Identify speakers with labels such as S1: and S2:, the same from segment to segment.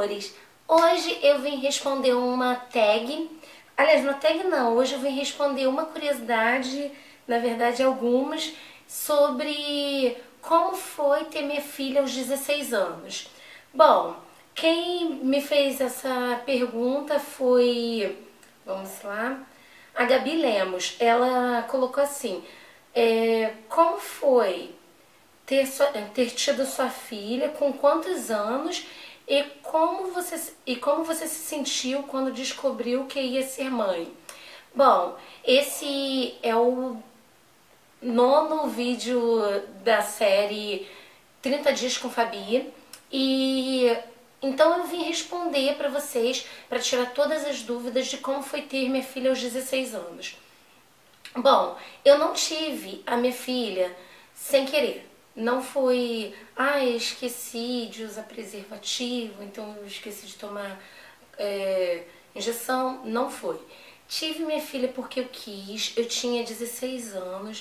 S1: amores! Hoje eu vim responder uma tag, aliás, uma tag não, hoje eu vim responder uma curiosidade, na verdade algumas, sobre como foi ter minha filha aos 16 anos. Bom, quem me fez essa pergunta foi, vamos lá, a Gabi Lemos. Ela colocou assim, como foi ter tido sua filha, com quantos anos e como você se sentiu quando descobriu que ia ser mãe? Bom, esse é o nono vídeo da série 30 Dias com Fabi e então eu vim responder para vocês, para tirar todas as dúvidas de como foi ter minha filha aos 16 anos. Bom, eu não tive a minha filha sem querer. Não foi, eu esqueci de usar preservativo, então eu esqueci de tomar injeção. Não foi. Tive minha filha porque eu quis, eu tinha 16 anos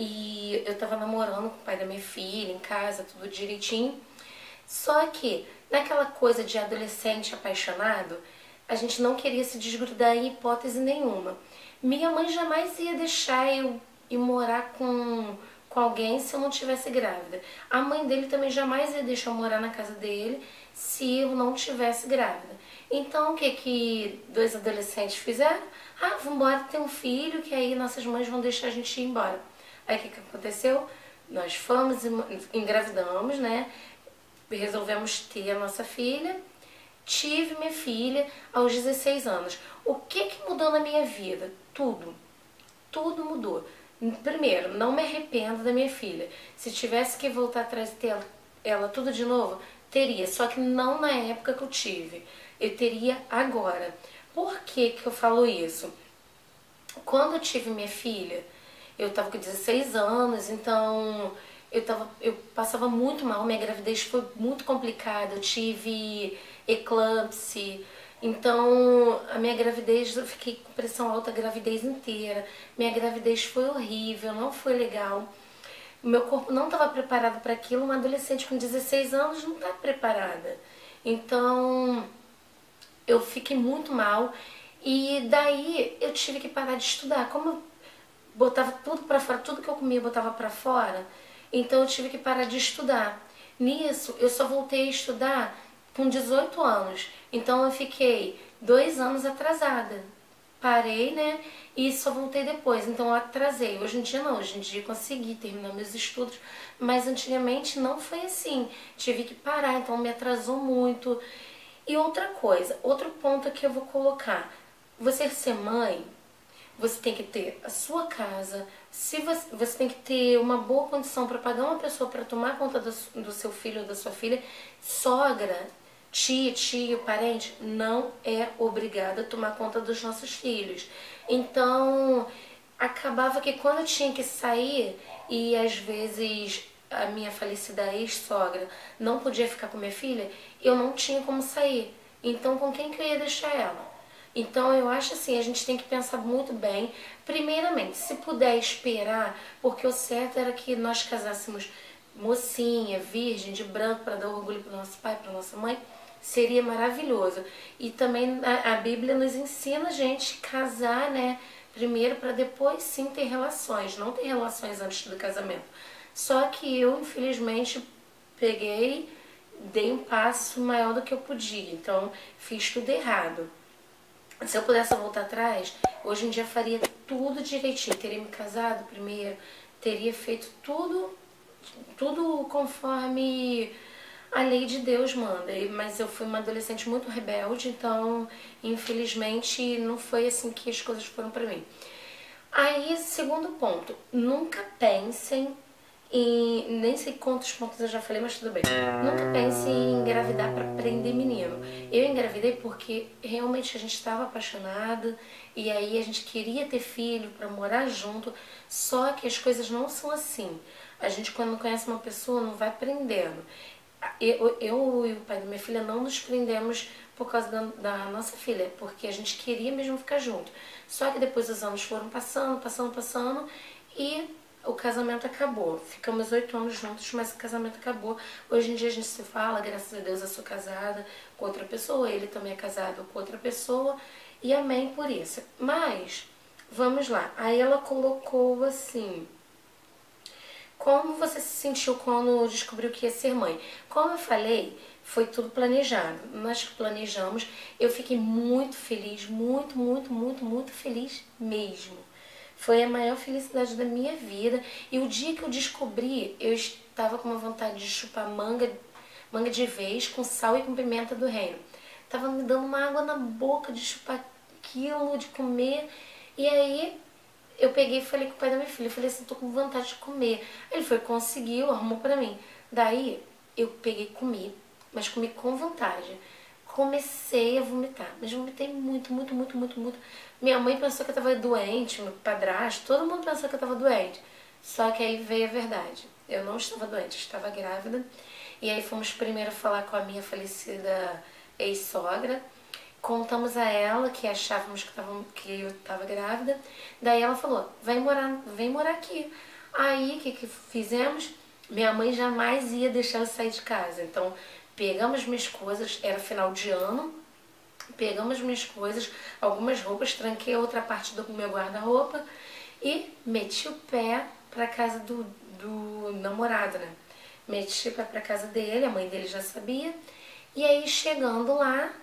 S1: e eu tava namorando com o pai da minha filha, em casa, tudo direitinho. Só que, naquela coisa de adolescente apaixonado, a gente não queria se desgrudar em hipótese nenhuma. Minha mãe jamais ia deixar eu ir morar com alguém se eu não tivesse grávida. A mãe dele também jamais ia deixar eu morar na casa dele se eu não tivesse grávida. Então, o que dois adolescentes fizeram? Vamos embora ter um filho, que aí nossas mães vão deixar a gente ir embora. Aí, o que aconteceu? Nós fomos, engravidamos, né? Resolvemos ter a nossa filha. Tive minha filha aos 16 anos. O que mudou na minha vida? Tudo. Tudo mudou. Primeiro, não me arrependo da minha filha. Se tivesse que voltar atrás e ter ela tudo de novo, teria. Só que não na época que eu tive. Eu teria agora. Por que eu falo isso? Quando eu tive minha filha, eu estava com 16 anos, então eu passava muito mal, minha gravidez foi muito complicada, eu tive eclâmpsia, então a minha gravidez, eu fiquei com pressão alta a gravidez inteira, minha gravidez foi horrível, não foi legal, o meu corpo não estava preparado para aquilo, uma adolescente com 16 anos não está preparada, então eu fiquei muito mal e daí eu tive que parar de estudar, como eu botava tudo pra fora, tudo que eu comia eu botava pra fora, então eu tive que parar de estudar. Nisso, eu só voltei a estudar com 18 anos, então eu fiquei 2 anos atrasada. Parei, né, e só voltei depois, então eu atrasei. Hoje em dia não, hoje em dia eu consegui terminar meus estudos, mas antigamente não foi assim. Tive que parar, então me atrasou muito. E outra coisa, outro ponto que eu vou colocar, você ser mãe, você tem que ter a sua casa, se você tem que ter uma boa condição para pagar uma pessoa para tomar conta do seu filho ou da sua filha. Sogra, tia, tio, parente, não é obrigada a tomar conta dos nossos filhos. Então, acabava que quando eu tinha que sair, e às vezes a minha falecida ex-sogra não podia ficar com minha filha, eu não tinha como sair. Então, com quem que eu ia deixar ela? Então eu acho assim, a gente tem que pensar muito bem. Primeiramente, se puder esperar, porque o certo era que nós casássemos mocinha, virgem, de branco, para dar orgulho para o nosso pai, para nossa mãe, seria maravilhoso. E também a Bíblia nos ensina a gente casar, né? Primeiro para depois sim ter relações, não ter relações antes do casamento. Só que eu, infelizmente, dei um passo maior do que eu podia, então fiz tudo errado. Se eu pudesse voltar atrás, hoje em dia faria tudo direitinho. Teria me casado primeiro, teria feito tudo conforme a lei de Deus manda. Mas eu fui uma adolescente muito rebelde, então infelizmente não foi assim que as coisas foram pra mim. Aí, segundo ponto, nunca pensem nem sei quantos pontos eu já falei, mas tudo bem. Nunca pense em engravidar para prender menino. Eu engravidei porque realmente a gente estava apaixonado e aí a gente queria ter filho para morar junto, só que as coisas não são assim. A gente, quando conhece uma pessoa, não vai prendendo. Eu e o pai da minha filha não nos prendemos por causa da nossa filha, porque a gente queria mesmo ficar junto. Só que depois os anos foram passando e o casamento acabou. Ficamos 8 anos juntos, mas o casamento acabou. Hoje em dia a gente se fala, graças a Deus eu sou casada com outra pessoa, ele também é casado com outra pessoa, e amém por isso. Mas, vamos lá. Aí ela colocou assim: como você se sentiu quando descobriu que ia ser mãe? Como eu falei, foi tudo planejado. Nós planejamos. Eu fiquei muito feliz, muito, muito, muito, muito feliz mesmo. Foi a maior felicidade da minha vida. E o dia que eu descobri, eu estava com uma vontade de chupar manga de vez com sal e com pimenta do reino. Tava me dando uma água na boca de chupar aquilo, de comer. E aí eu peguei e falei com o pai da minha filha, eu falei assim, tô com vontade de comer. Aí ele foi, conseguiu, arrumou pra mim. Daí eu peguei e comi, mas comi com vontade. Comecei a vomitar, mas vomitei muito, muito, muito, muito, muito. Minha mãe pensou que eu tava doente, meu padrasto, todo mundo pensou que eu tava doente. Só que aí veio a verdade. Eu não estava doente, eu estava grávida. E aí fomos primeiro falar com a minha falecida ex-sogra. Contamos a ela que achávamos que eu estava grávida. Daí ela falou, vem morar aqui. Aí o que fizemos? Minha mãe jamais ia deixar eu sair de casa. Então pegamos minhas coisas, era final de ano, pegamos minhas coisas, algumas roupas, tranquei a outra parte do meu guarda-roupa e meti o pé pra casa do namorado, né? Meti o pé pra casa dele, a mãe dele já sabia. E aí chegando lá,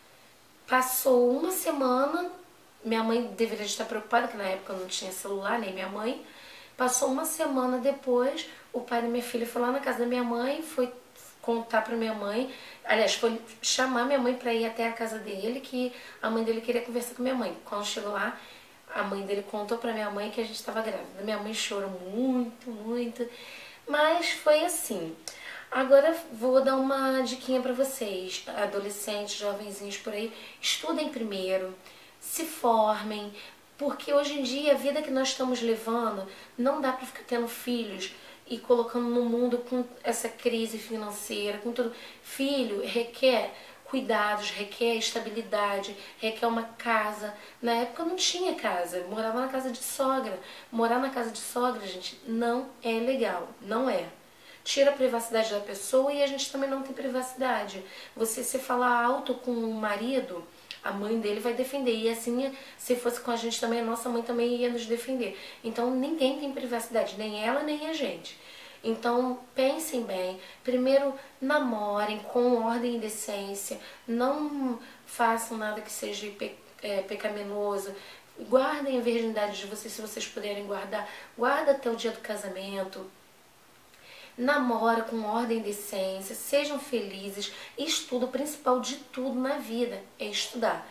S1: passou uma semana, minha mãe deveria estar preocupada, que na época eu não tinha celular, nem minha mãe. Passou uma semana depois, o pai da minha filha foi lá na casa da minha mãe, foi contar pra minha mãe, aliás, foi chamar minha mãe pra ir até a casa dele, que a mãe dele queria conversar com minha mãe. Quando chegou lá, a mãe dele contou pra minha mãe que a gente estava grávida. Minha mãe chorou muito, muito, mas foi assim. Agora vou dar uma diquinha pra vocês, adolescentes, jovenzinhos por aí, estudem primeiro, se formem, porque hoje em dia a vida que nós estamos levando não dá pra ficar tendo filhos e colocando no mundo com essa crise financeira, com tudo. Filho requer cuidados, requer estabilidade, requer uma casa. Na época eu não tinha casa, eu morava na casa de sogra. Morar na casa de sogra, gente, não é legal, não é. Tira a privacidade da pessoa e a gente também não tem privacidade. Você se falar alto com o marido, a mãe dele vai defender. E assim, se fosse com a gente também, a nossa mãe também ia nos defender. Então ninguém tem privacidade, nem ela, nem a gente. Então pensem bem. Primeiro, namorem com ordem e decência. Não façam nada que seja pecaminoso. Guardem a virgindade de vocês, se vocês puderem guardar. Guarda até o dia do casamento. Namora com ordem e decência, sejam felizes, estuda. O principal de tudo na vida é estudar.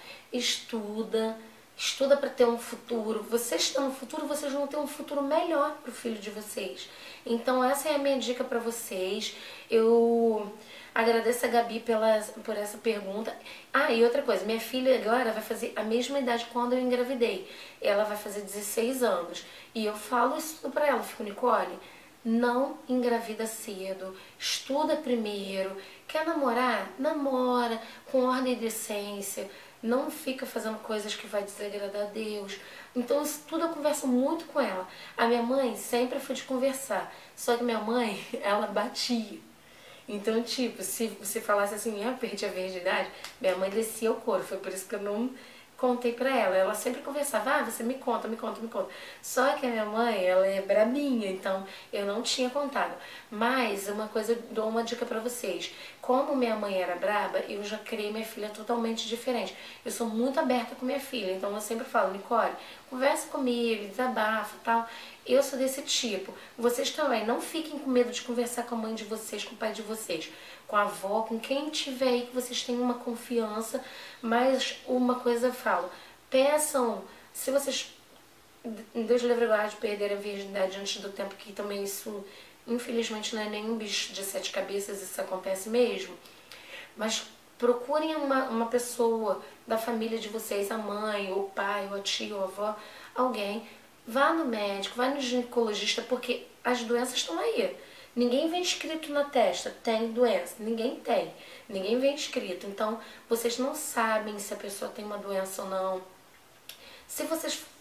S1: Estuda para ter um futuro. Vocês estão no futuro, vocês vão ter um futuro melhor para o filho de vocês. Então essa é a minha dica para vocês. Eu agradeço a Gabi por essa pergunta. Ah, e outra coisa, minha filha agora vai fazer a mesma idade quando eu engravidei. Ela vai fazer 16 anos. E eu falo isso tudo para ela, fico, Nicole, não engravida cedo, estuda primeiro. Quer namorar? Namora, com ordem e decência. Não fica fazendo coisas que vai desagradar a Deus. Então isso tudo eu converso muito com ela. A minha mãe sempre foi de conversar, só que minha mãe, ela batia. Então, tipo, se você falasse assim, eu perdi a virgindade, minha mãe descia o couro. Foi por isso que eu não contei pra ela. Ela sempre conversava, você me conta, me conta, me conta. Só que a minha mãe, ela é brabinha, então eu não tinha contado. Mas uma coisa, eu dou uma dica pra vocês. Como minha mãe era braba, eu já criei minha filha totalmente diferente. Eu sou muito aberta com minha filha, então eu sempre falo, Nicole, conversa comigo, desabafa e tal. Eu sou desse tipo. Vocês também, não fiquem com medo de conversar com a mãe de vocês, com o pai de vocês, com a avó, com quem tiver aí que vocês tenham uma confiança. Mas uma coisa eu falo, peçam, se vocês, Deus livre e guarde, perderem a virgindade antes do tempo, que também isso, infelizmente, não é nenhum bicho de 7 cabeças, isso acontece mesmo. Mas procurem uma pessoa da família de vocês, a mãe, ou o pai, ou a tia, ou a avó, alguém. Vá no médico, vá no ginecologista, porque as doenças estão aí. Ninguém vem escrito na testa, tem doença. Ninguém tem. Ninguém vem escrito. Então, vocês não sabem se a pessoa tem uma doença ou não. Se vocês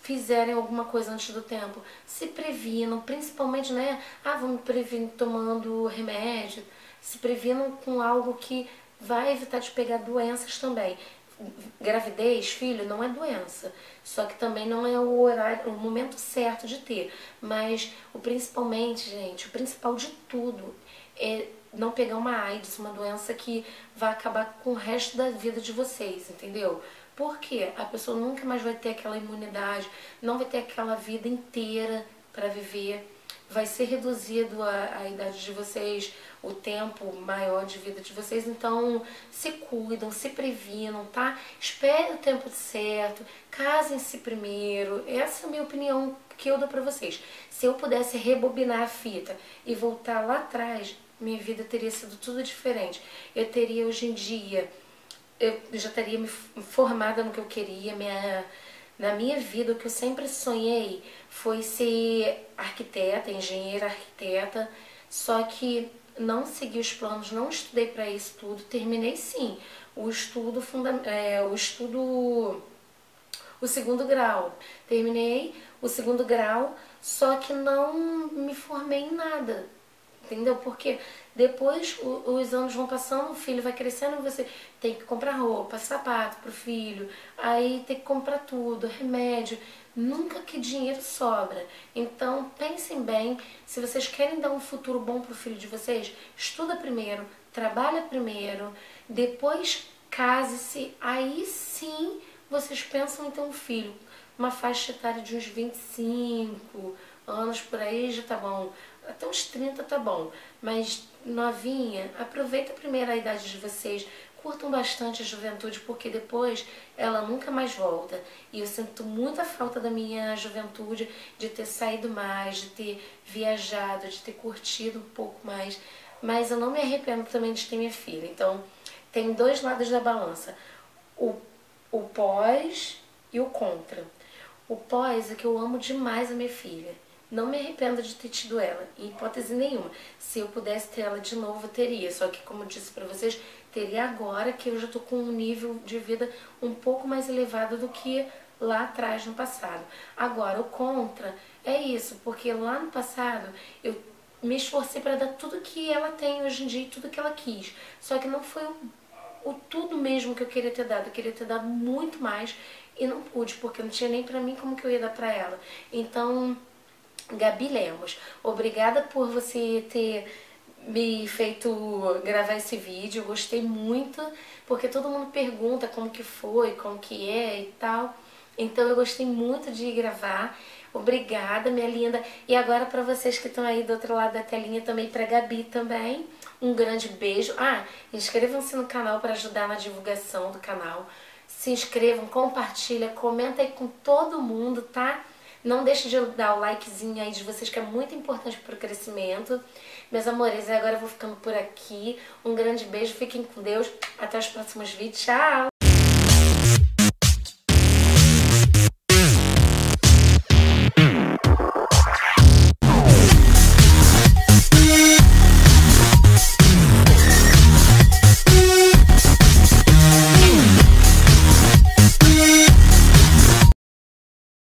S1: fizerem alguma coisa antes do tempo, se previnam, principalmente, né? Ah, vou me prevenir tomando remédio, se previnam com algo que vai evitar de pegar doenças também. Gravidez, filho, não é doença, só que também não é o horário, o momento certo de ter. Mas principalmente, gente, o principal de tudo é não pegar uma AIDS, uma doença que vai acabar com o resto da vida de vocês, entendeu? Porque a pessoa nunca mais vai ter aquela imunidade, não vai ter aquela vida inteira para viver, vai ser reduzido a idade de vocês, o tempo maior de vida de vocês, então se cuidam, se previnam, tá? Espere o tempo certo, casem-se primeiro, essa é a minha opinião que eu dou pra vocês. Se eu pudesse rebobinar a fita e voltar lá atrás, minha vida teria sido tudo diferente. Eu teria hoje em dia, eu já teria me formada no que eu queria, na minha vida, o que eu sempre sonhei foi ser arquiteta, engenheira arquiteta, só que não segui os planos, não estudei para isso tudo, terminei sim o segundo grau. Terminei o segundo grau, só que não me formei em nada. Entendeu? Porque depois os anos vão passando, o filho vai crescendo, você tem que comprar roupa, sapato pro filho, aí tem que comprar tudo, remédio. Nunca que dinheiro sobra. Então pensem bem, se vocês querem dar um futuro bom pro filho de vocês, estuda primeiro, trabalha primeiro, depois case-se, aí sim vocês pensam em ter um filho. Uma faixa etária de uns 25 anos por aí já tá bom. Até uns 30 tá bom. Mas novinha, aproveita primeiro a idade de vocês. Curtam bastante a juventude, porque depois ela nunca mais volta. E eu sinto muita falta da minha juventude, de ter saído mais, de ter viajado, de ter curtido um pouco mais. Mas eu não me arrependo também de ter minha filha. Então, tem dois lados da balança. O pós e o contra. O pós é que eu amo demais a minha filha. Não me arrependo de ter tido ela, em hipótese nenhuma. Se eu pudesse ter ela de novo, eu teria. Só que, como eu disse pra vocês, teria agora que eu já tô com um nível de vida um pouco mais elevado do que lá atrás, no passado. Agora, o contra é isso, porque lá no passado eu me esforcei para dar tudo que ela tem hoje em dia e tudo que ela quis. Só que não foi o tudo mesmo que eu queria ter dado. Eu queria ter dado muito mais e não pude, porque não tinha nem pra mim como que eu ia dar pra ela. Então, Gabi Lemos, obrigada por você ter me feito gravar esse vídeo. Eu gostei muito, porque todo mundo pergunta como que foi, como que é e tal. Então eu gostei muito de gravar. Obrigada, minha linda. E agora para vocês que estão aí do outro lado da telinha, também para Gabi também. Um grande beijo. Ah, inscrevam-se no canal para ajudar na divulgação do canal. Se inscrevam, compartilha, comenta aí com todo mundo, tá? Não deixe de dar o likezinho aí de vocês, que é muito importante para o crescimento. Meus amores, agora eu vou ficando por aqui. Um grande beijo, fiquem com Deus. Até os próximos vídeos. Tchau!